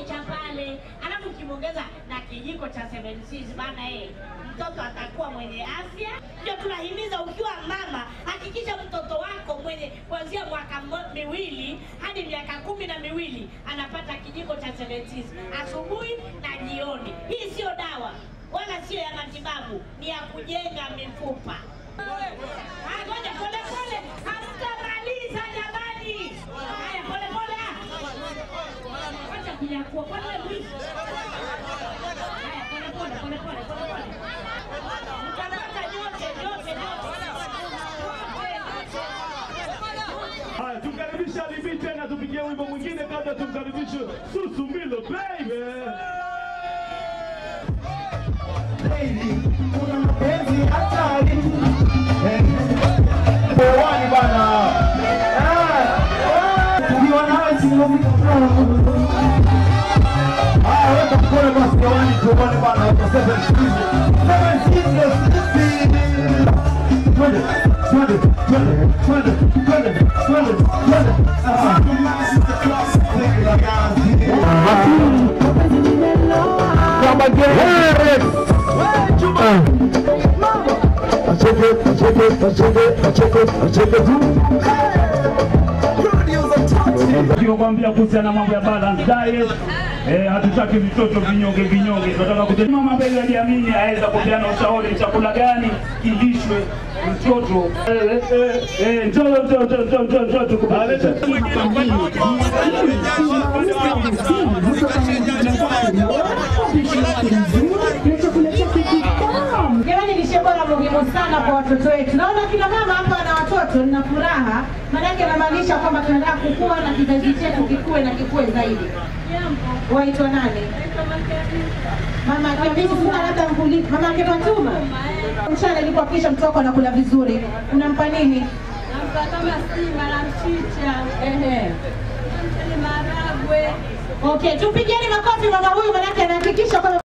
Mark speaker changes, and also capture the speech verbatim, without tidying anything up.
Speaker 1: cha pale. Alafu kimuongeza na kijiko cha seven seas bana eh. Mtoto atakuwa mwenye afya. Ndio tunahimiza ukiwa mama, hakikisha mtoto wako mwenye kuanzia mwaka miwili hadi miaka kumi na miwili anapata kijiko cha seven seas asubuhi na jioni. Hii sio dawa wala sio ya matibabu, ni ya kujenga mifupa. Haya, ngoja pole pole, hamtamaliza jamani. Haya, pole pole. Acha kunyakua kwa nini? Haya, pole pole, pole pole, pole pole. Mtapata yote, yote, yote.
Speaker 2: Haya, tumkaribisha Bibi tena, tupigie wimbo mwingine kabla tumkaribishe Susumilo baby.
Speaker 3: Kuna mapenzi hatari Bwani bana Tukiwa nawe sinofika Haa weka mkone basi Bwani Bwani bana weka seven seas Seven seas Twende Twende Twende Twende Twende Twende Twende Come again
Speaker 2: Tukiwaambia kuhusiana na mambo ya balance diet, eh hatutaki vitoto vinyonge vinyonge. Tunataka kujua mama mbele ajiamini aweza kupeana ushauri chakula gani kilishwe mtoto. Eh eh eh njoo njoo njoo njoo njoo tukubali.
Speaker 4: Jamani, lishe bora muhimu sana kwa watoto wetu. Naona kina mama hapa na watoto na furaha. Maana yake inamaanisha kwamba tunataka kukua na kizazi chetu kikue na kikue zaidi. Waitwa nani? Mama Kevin, kuna labda mkuli. Mama Kebatuma. Mchana ili kuhakikisha mtoto anakula vizuri. Unampa nini?
Speaker 5: Nampa kama sima na mchicha.
Speaker 4: Ehe.
Speaker 5: Nampa maragwe.
Speaker 4: Okay, tupigeni makofi mama huyu, maana yake anahakikisha kwamba